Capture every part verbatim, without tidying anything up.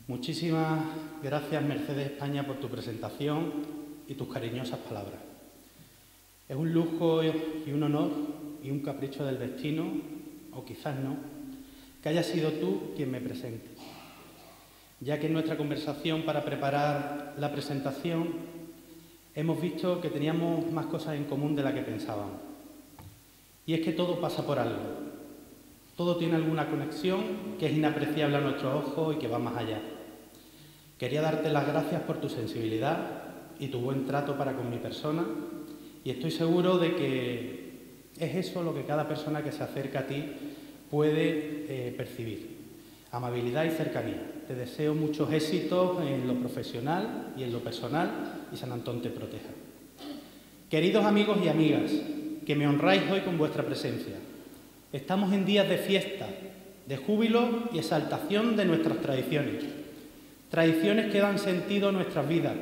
Muchísimas gracias, Mercedes España, por tu presentación y tus cariñosas palabras. Es un lujo y un honor y un capricho del destino, o quizás no, que hayas sido tú quien me presente, ya que en nuestra conversación para preparar la presentación hemos visto que teníamos más cosas en común de las que pensábamos. Y es que todo pasa por algo. Todo tiene alguna conexión que es inapreciable a nuestros ojos y que va más allá. Quería darte las gracias por tu sensibilidad y tu buen trato para con mi persona, y estoy seguro de que es eso lo que cada persona que se acerca a ti puede eh, percibir. Amabilidad y cercanía. Te deseo muchos éxitos en lo profesional y en lo personal, y San Antón te proteja. Queridos amigos y amigas, que me honráis hoy con vuestra presencia. Estamos en días de fiesta, de júbilo y exaltación de nuestras tradiciones. Tradiciones que dan sentido a nuestras vidas,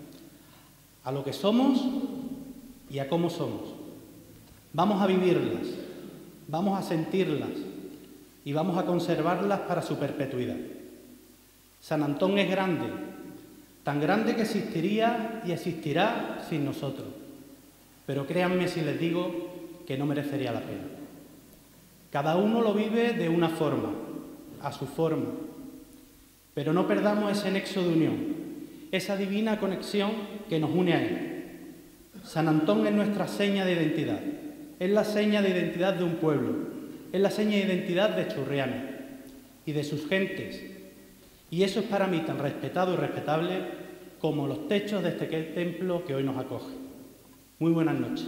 a lo que somos y a cómo somos. Vamos a vivirlas, vamos a sentirlas y vamos a conservarlas para su perpetuidad. San Antón es grande, tan grande que existiría y existirá sin nosotros. Pero créanme si les digo que no merecería la pena. Cada uno lo vive de una forma, a su forma, pero no perdamos ese nexo de unión, esa divina conexión que nos une a él. San Antón es nuestra seña de identidad, es la seña de identidad de un pueblo, es la seña de identidad de Churriana y de sus gentes, y eso es para mí tan respetado y respetable como los techos de este templo que hoy nos acoge. Muy buenas noches.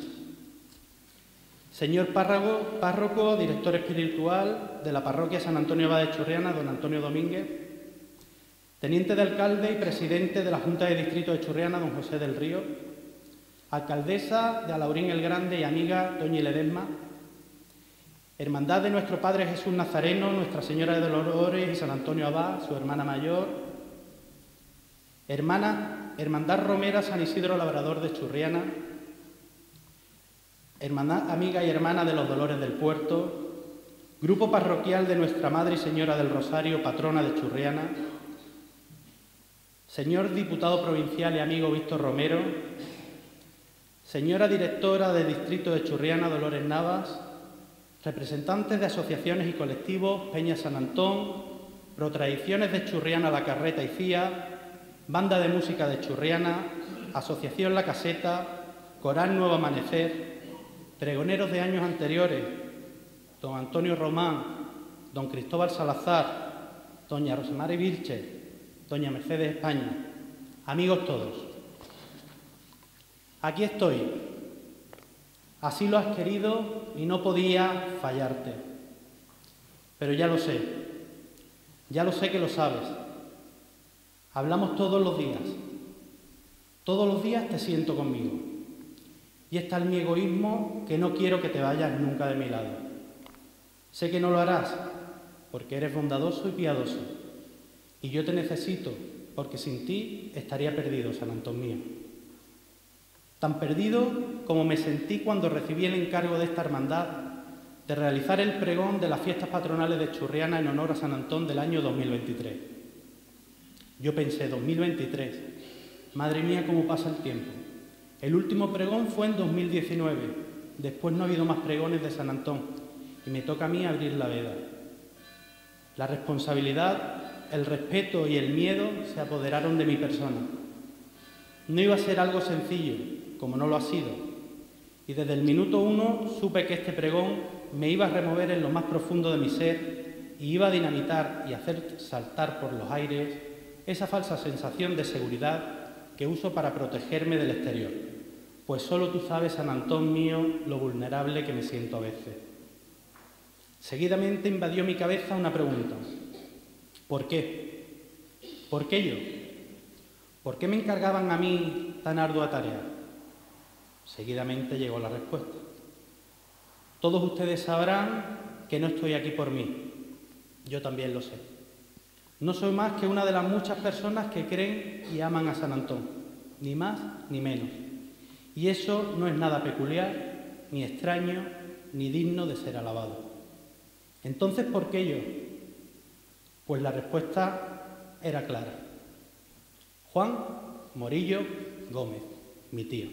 Señor párroco, párroco, director espiritual de la parroquia San Antonio Abad de Churriana, don Antonio Domínguez, teniente de alcalde y presidente de la Junta de Distrito de Churriana, don José del Río, alcaldesa de Alaurín el Grande y amiga doña Ledesma, hermandad de nuestro Padre Jesús Nazareno, Nuestra Señora de Dolores y San Antonio Abad, su hermana mayor, hermana, hermandad romera San Isidro Labrador de Churriana, hermandad amiga y hermana de los Dolores del Puerto, grupo parroquial de Nuestra Madre y Señora del Rosario, patrona de Churriana, señor diputado provincial y amigo Víctor Romero, señora directora del Distrito de Churriana, Dolores Navas, representantes de asociaciones y colectivos, Peña San Antón, Protradiciones de Churriana La Carreta y C I A, Banda de Música de Churriana, Asociación La Caseta, Coral Nuevo Amanecer, pregoneros de años anteriores, don Antonio Román, don Cristóbal Salazar, doña Rosemary Vilches, doña Mercedes España, amigos todos. Aquí estoy. Así lo has querido y no podía fallarte. Pero ya lo sé, ya lo sé que lo sabes. Hablamos todos los días. Todos los días te siento conmigo. Y está en mi egoísmo que no quiero que te vayas nunca de mi lado. Sé que no lo harás porque eres bondadoso y piadoso. Y yo te necesito porque sin ti estaría perdido, San Antón mío. Tan perdido como me sentí cuando recibí el encargo de esta hermandad de realizar el pregón de las fiestas patronales de Churriana en honor a San Antón del año dos mil veintitrés. Yo pensé, dos mil veintitrés, madre mía, cómo pasa el tiempo. El último pregón fue en dos mil diecinueve, después no ha habido más pregones de San Antón y me toca a mí abrir la veda. La responsabilidad, el respeto y el miedo se apoderaron de mi persona. No iba a ser algo sencillo, como no lo ha sido, y desde el minuto uno supe que este pregón me iba a remover en lo más profundo de mi ser y iba a dinamitar y hacer saltar por los aires esa falsa sensación de seguridad que uso para protegerme del exterior, pues solo tú sabes, San Antón mío, lo vulnerable que me siento a veces. Seguidamente invadió mi cabeza una pregunta. ¿Por qué? ¿Por qué yo? ¿Por qué me encargaban a mí tan ardua tarea? Seguidamente llegó la respuesta. Todos ustedes sabrán que no estoy aquí por mí. Yo también lo sé. No soy más que una de las muchas personas que creen y aman a San Antón, ni más ni menos. Y eso no es nada peculiar, ni extraño, ni digno de ser alabado. Entonces, ¿por qué yo? Pues la respuesta era clara. Juan Morillo Gómez, mi tío.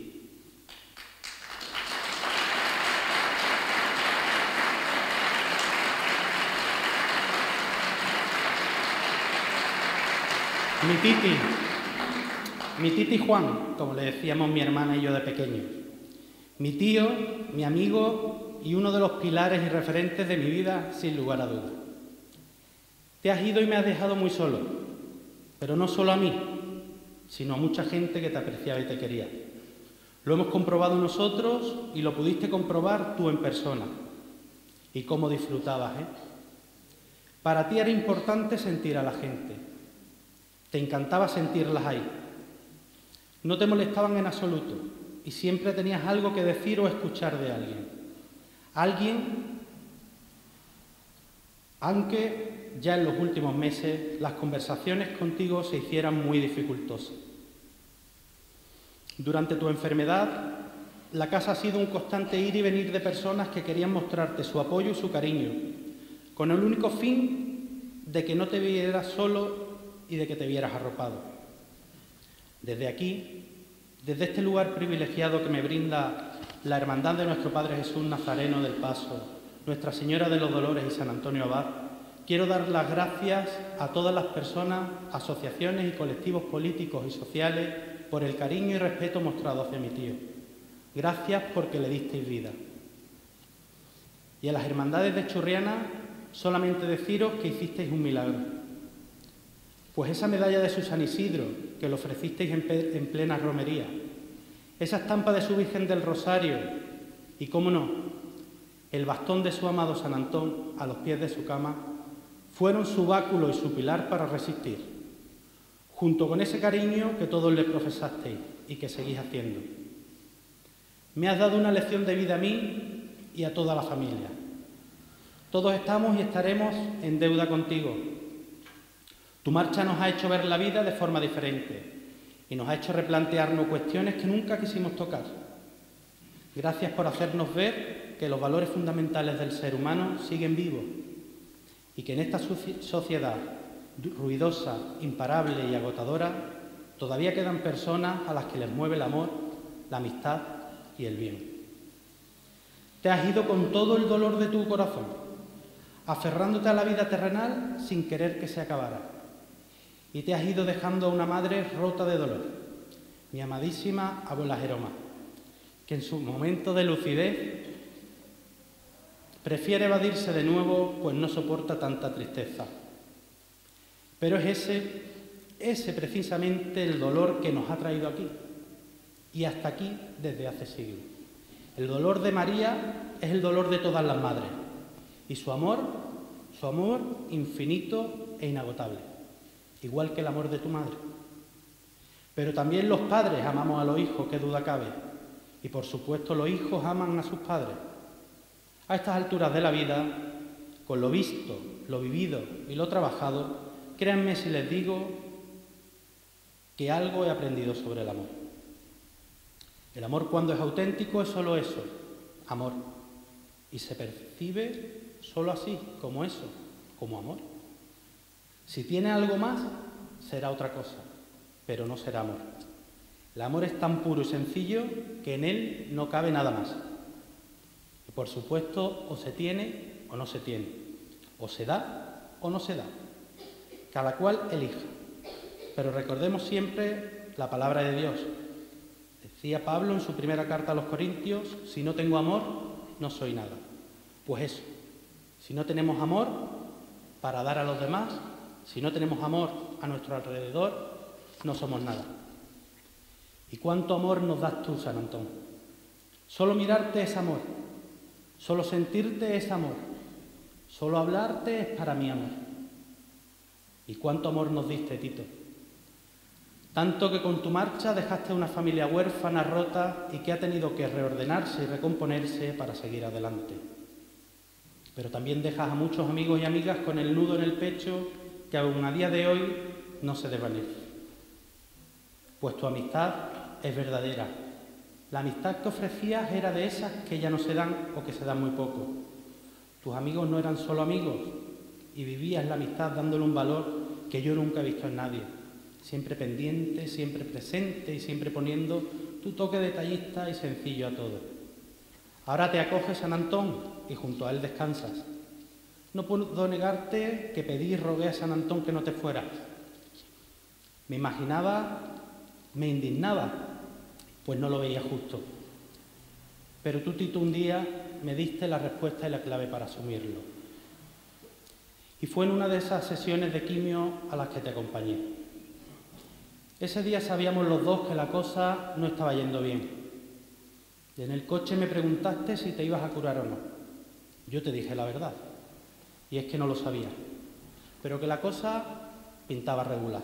Mi titi, mi titi Juan, como le decíamos mi hermana y yo de pequeño. Mi tío, mi amigo y uno de los pilares y referentes de mi vida, sin lugar a dudas. Te has ido y me has dejado muy solo, pero no solo a mí, sino a mucha gente que te apreciaba y te quería. Lo hemos comprobado nosotros y lo pudiste comprobar tú en persona. Y cómo disfrutabas, ¿eh? Para ti era importante sentir a la gente. Te encantaba sentirlas ahí. No te molestaban en absoluto y siempre tenías algo que decir o escuchar de alguien. Alguien, aunque ya en los últimos meses las conversaciones contigo se hicieran muy dificultosas. Durante tu enfermedad, la casa ha sido un constante ir y venir de personas que querían mostrarte su apoyo y su cariño, con el único fin de que no te vieras solo y de que te vieras arropado. Desde aquí, desde este lugar privilegiado que me brinda la Hermandad de nuestro Padre Jesús Nazareno del Paso, Nuestra Señora de los Dolores y San Antonio Abad, quiero dar las gracias a todas las personas, asociaciones y colectivos políticos y sociales por el cariño y respeto mostrado hacia mi tío. Gracias porque le disteis vida. Y a las hermandades de Churriana, solamente deciros que hicisteis un milagro. Pues esa medalla de su San Isidro, que le ofrecisteis en, en plena romería, esa estampa de su Virgen del Rosario y, cómo no, el bastón de su amado San Antón a los pies de su cama, fueron su báculo y su pilar para resistir, junto con ese cariño que todos le profesasteis y que seguís haciendo. Me has dado una lección de vida a mí y a toda la familia. Todos estamos y estaremos en deuda contigo. Tu marcha nos ha hecho ver la vida de forma diferente y nos ha hecho replantearnos cuestiones que nunca quisimos tocar. Gracias por hacernos ver que los valores fundamentales del ser humano siguen vivos y que en esta sociedad ruidosa, imparable y agotadora todavía quedan personas a las que les mueve el amor, la amistad y el bien. Te has ido con todo el dolor de tu corazón, aferrándote a la vida terrenal sin querer que se acabara. Y te has ido dejando a una madre rota de dolor, mi amadísima abuela Jeroma, que en su momento de lucidez prefiere evadirse de nuevo, pues no soporta tanta tristeza. Pero es ese, ese precisamente el dolor que nos ha traído aquí, y hasta aquí desde hace siglos. El dolor de María es el dolor de todas las madres, y su amor, su amor infinito e inagotable. Igual que el amor de tu madre. Pero también los padres amamos a los hijos, qué duda cabe. Y por supuesto los hijos aman a sus padres. A estas alturas de la vida, con lo visto, lo vivido y lo trabajado, créanme si les digo que algo he aprendido sobre el amor. El amor, cuando es auténtico, es solo eso, amor. Y se percibe solo así, como eso, como amor. Si tiene algo más, será otra cosa, pero no será amor. El amor es tan puro y sencillo que en él no cabe nada más. Y por supuesto, o se tiene o no se tiene, o se da o no se da. Cada cual elija. Pero recordemos siempre la palabra de Dios. Decía Pablo en su primera carta a los Corintios, si no tengo amor, no soy nada. Pues eso, si no tenemos amor para dar a los demás, si no tenemos amor a nuestro alrededor, no somos nada. ¿Y cuánto amor nos das tú, San Antón? Solo mirarte es amor, solo sentirte es amor, solo hablarte es para mí amor. ¿Y cuánto amor nos diste, Tito? Tanto que con tu marcha dejaste una familia huérfana, rota y que ha tenido que reordenarse y recomponerse para seguir adelante. Pero también dejas a muchos amigos y amigas con el nudo en el pecho que aún a día de hoy no se desvanece. Pues tu amistad es verdadera. La amistad que ofrecías era de esas que ya no se dan o que se dan muy poco. Tus amigos no eran solo amigos y vivías la amistad dándole un valor que yo nunca he visto en nadie. Siempre pendiente, siempre presente y siempre poniendo tu toque detallista y sencillo a todo. Ahora te acoge San Antón y junto a él descansas. No puedo negarte que pedí y rogué a San Antón que no te fueras. Me imaginaba, me indignaba, pues no lo veía justo. Pero tú, Tito, un día me diste la respuesta y la clave para asumirlo. Y fue en una de esas sesiones de quimio a las que te acompañé. Ese día sabíamos los dos que la cosa no estaba yendo bien. Y en el coche me preguntaste si te ibas a curar o no. Yo te dije la verdad, y es que no lo sabía, pero que la cosa pintaba regular.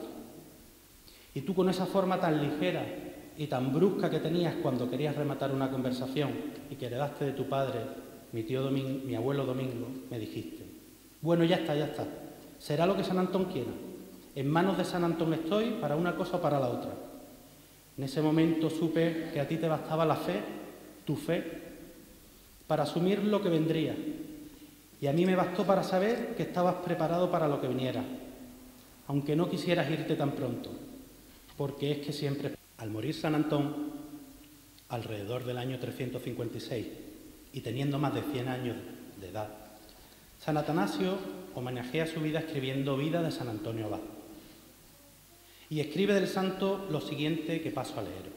Y tú, con esa forma tan ligera y tan brusca que tenías cuando querías rematar una conversación y que heredaste de tu padre, mi tío Domingo, mi abuelo Domingo, me dijiste: bueno, ya está, ya está, será lo que San Antón quiera. En manos de San Antón estoy para una cosa o para la otra. En ese momento supe que a ti te bastaba la fe, tu fe, para asumir lo que vendría. Y a mí me bastó para saber que estabas preparado para lo que viniera, aunque no quisieras irte tan pronto, porque es que siempre... Al morir San Antón, alrededor del año trescientos cincuenta y seis, y teniendo más de cien años de edad, San Atanasio homenajea su vida escribiendo Vida de San Antonio Abad. Y escribe del santo lo siguiente que paso a leer.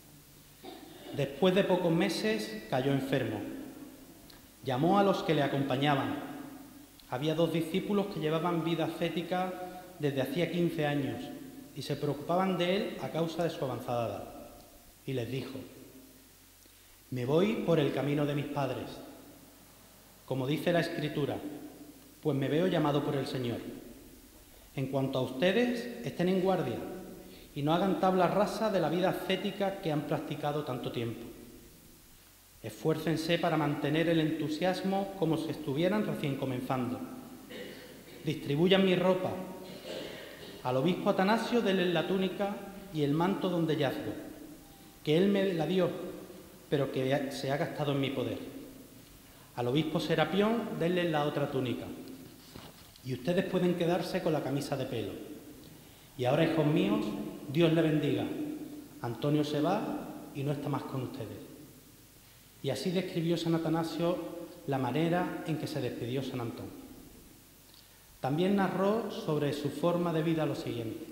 Después de pocos meses cayó enfermo. Llamó a los que le acompañaban. Había dos discípulos que llevaban vida ascética desde hacía quince años y se preocupaban de él a causa de su avanzada edad. Y les dijo: me voy por el camino de mis padres, como dice la Escritura, pues me veo llamado por el Señor. En cuanto a ustedes, estén en guardia y no hagan tabla rasa de la vida ascética que han practicado tanto tiempo. Esfuércense para mantener el entusiasmo como si estuvieran recién comenzando. Distribuyan mi ropa. Al obispo Atanasio denle la túnica y el manto donde yazgo, que él me la dio, pero que se ha gastado en mi poder. Al obispo Serapión denle la otra túnica. Y ustedes pueden quedarse con la camisa de pelo. Y ahora, hijos míos, Dios le bendiga. Antonio se va y no está más con ustedes. Y así describió San Atanasio la manera en que se despidió San Antón. También narró sobre su forma de vida lo siguiente.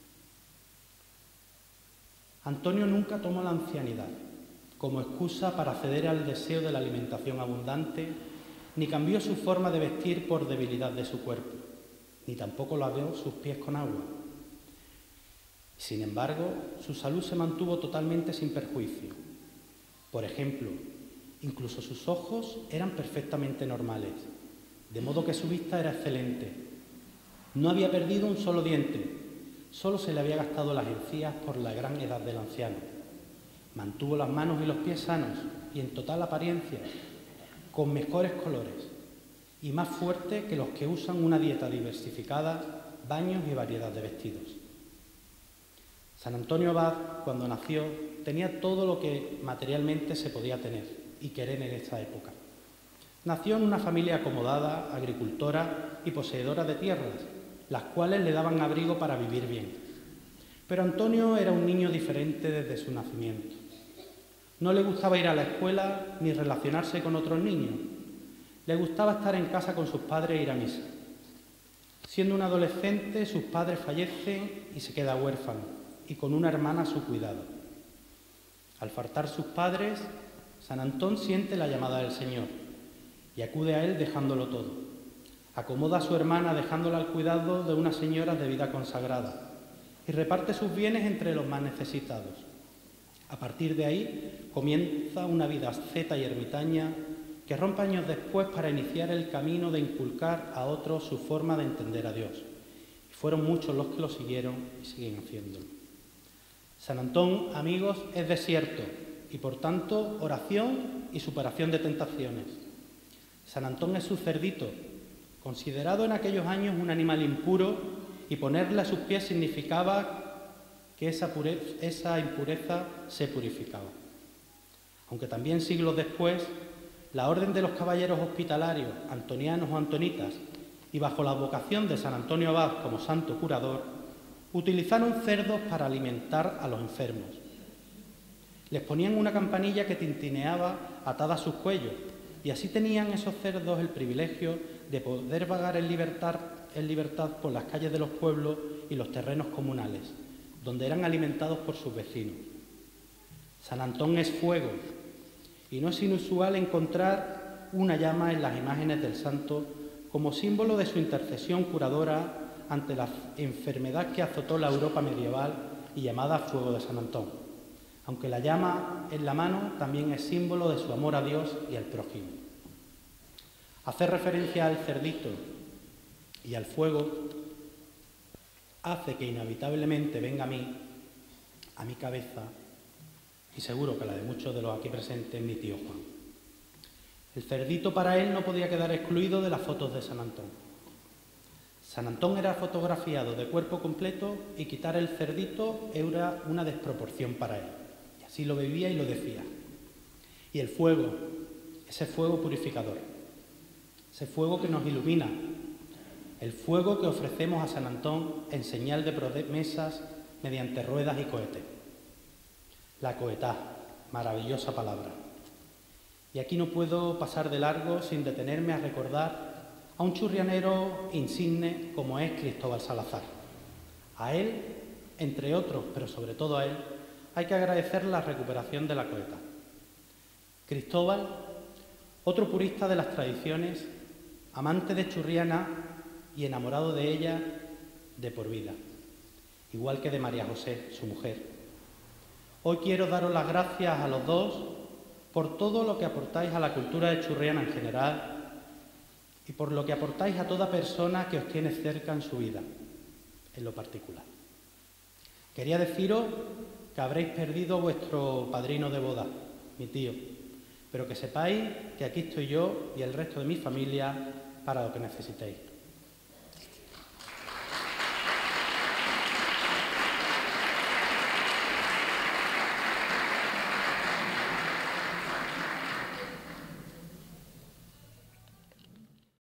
Antonio nunca tomó la ancianidad como excusa para ceder al deseo de la alimentación abundante, ni cambió su forma de vestir por debilidad de su cuerpo, ni tampoco lavó sus pies con agua. Sin embargo, su salud se mantuvo totalmente sin perjuicio. Por ejemplo, incluso sus ojos eran perfectamente normales, de modo que su vista era excelente. No había perdido un solo diente, solo se le había gastado las encías por la gran edad del anciano. Mantuvo las manos y los pies sanos y en total apariencia, con mejores colores y más fuerte que los que usan una dieta diversificada, baños y variedad de vestidos. San Antonio Abad, cuando nació, tenía todo lo que materialmente se podía tener y querer en esta época. Nació en una familia acomodada, agricultora y poseedora de tierras, las cuales le daban abrigo para vivir bien. Pero Antonio era un niño diferente desde su nacimiento. No le gustaba ir a la escuela ni relacionarse con otros niños. Le gustaba estar en casa con sus padres e ir a misa. Siendo un adolescente, sus padres fallecen y se queda huérfano, y con una hermana a su cuidado. Al faltar sus padres, San Antón siente la llamada del Señor y acude a él dejándolo todo. Acomoda a su hermana dejándola al cuidado de unas señoras de vida consagrada y reparte sus bienes entre los más necesitados. A partir de ahí comienza una vida asceta y ermitaña que rompe años después para iniciar el camino de inculcar a otros su forma de entender a Dios. Y fueron muchos los que lo siguieron y siguen haciéndolo. San Antón, amigos, es desierto y, por tanto, oración y superación de tentaciones. San Antón es su cerdito, considerado en aquellos años un animal impuro, y ponerle a sus pies significaba que esa, pureza, esa impureza se purificaba. Aunque también siglos después, la Orden de los Caballeros Hospitalarios, antonianos o antonitas, y bajo la advocación de San Antonio Abad como santo curador, utilizaron cerdos para alimentar a los enfermos. Les ponían una campanilla que tintineaba atada a sus cuellos, y así tenían esos cerdos el privilegio de poder vagar en libertad, en libertad por las calles de los pueblos y los terrenos comunales, donde eran alimentados por sus vecinos. San Antón es fuego, y no es inusual encontrar una llama en las imágenes del santo como símbolo de su intercesión curadora ante la enfermedad que azotó la Europa medieval y llamada fuego de San Antón, aunque la llama en la mano también es símbolo de su amor a Dios y al prójimo. Hacer referencia al cerdito y al fuego hace que inevitablemente venga a mí, a mi cabeza, y seguro que la de muchos de los aquí presentes, mi tío Juan. El cerdito para él no podía quedar excluido de las fotos de San Antón. San Antón era fotografiado de cuerpo completo y quitar el cerdito era una desproporción para él. Y así lo vivía y lo decía. Y el fuego, ese fuego purificador, ese fuego que nos ilumina, el fuego que ofrecemos a San Antón en señal de promesas mediante ruedas y cohetes. La cohetá, maravillosa palabra. Y aquí no puedo pasar de largo sin detenerme a recordar a un churrianero insigne como es Cristóbal Salazar. A él, entre otros, pero sobre todo a él, hay que agradecer la recuperación de la cohetá. Cristóbal, otro purista de las tradiciones, amante de Churriana y enamorado de ella de por vida, igual que de María José, su mujer. Hoy quiero daros las gracias a los dos por todo lo que aportáis a la cultura de Churriana en general y por lo que aportáis a toda persona que os tiene cerca en su vida, en lo particular. Quería deciros que habréis perdido a vuestro padrino de boda, mi tío, pero que sepáis que aquí estoy yo y el resto de mi familia para lo que necesitéis.